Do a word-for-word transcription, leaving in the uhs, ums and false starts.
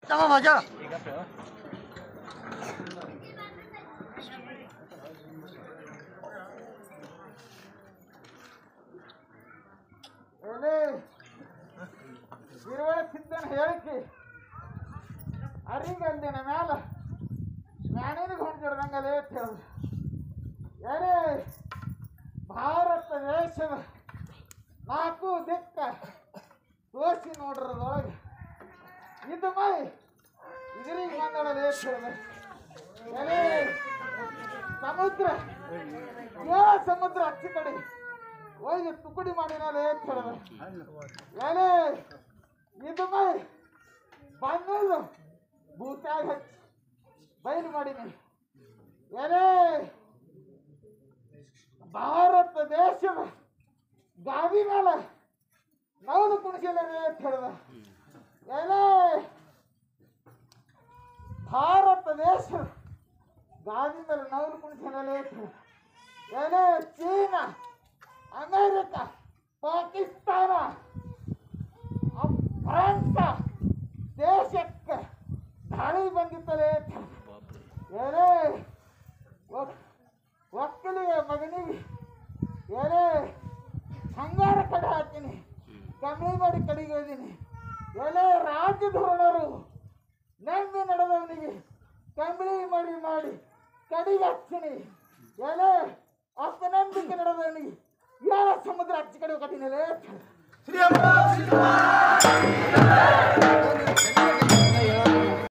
Tama baca. Ele Irway Siddhan ಹೇಳಿಕೆ ಅರಿಗಂದಿನ ಮ್ಯಾಲ ಜ್ಞಾನಿನಿಗೆ ಹೊಂದಿರದಂಗಲೇ ಹೇಳ ಏನೇ ಭಾರತ ದೇಶದ ನಾಲ್ಕು ದಿಕ್ಕ ತೋರಿಸಿ ನೋಡ್ರದೊಳಗೆ ಇದು ಮೈ ಇದರಿಗೆ ಬಂದಳಲೇ ಹೇಳ ಏನೇ ಸಮುದ್ರ ಯಾ ಸಮುದ್ರ ಅಚ್ಚಿ ಕಡೆ ಹೋಗಿ ತುಕಡಿ ಮಾಡಿನಲೇ ಹೇಳದ ಏನೇ ಇದು ಮೈ ಬಂದು ಭೂತಾಗ ಹಚ್ಚಿ ಬಯಲು ಮಾಡೀನಿ ಏನೇ ಭಾರತ ದೇಶದ ಗಾದಿ ಮೇಲೆ ನವದು ಕುಣಿಸಲೇ ಹೇಳದ ಏನೇ ಭಾರತ ದೇಶದ ಗಾದಿ ಮೇಲೆ ನವದು ಕುಣಿಸಲೇ ಏನೇ ಚೀನಾ ಅಮೇರಿಕ ಪಾಕಿಸ್ತಾನ ಫ್ರಾನ್ಸ ದೇಶಕ್ಕೆ ದಾಳಿ ಬಂದಿತ್ತಲೇ ಏನೇ ಒಕ್ಕಲಿಗೆ ಮಗನಿಗೆ ಏನೇ ಹಂಗಾರ ಕಡೆ ಹಾಕ್ತೀನಿ ಕಮ್ಮಿ ಮಾಡಿ ಕಡೆಗೆ ಹೋದೀನಿ ಏನೇ ರಾಜ್ಯ ಧೋರಣರು ನಂಬಿ ನಡೆದವನಿಗೆ ಕಂಬಳಿ ಮಾಡಿ ಮಾಡಿ ಕಡೆಗೆ ಹಚ್ತೀನಿ ಏನೇ ಅಪನಂಬಿಕೆ ನಡೆದವನಿಗೆ ಯಾರ ಸಮುದ್ರ ಹಚ್ಚಿ ಕಡೆ ಕಟ್ಟಿನಲೇ ಶ್ರೀ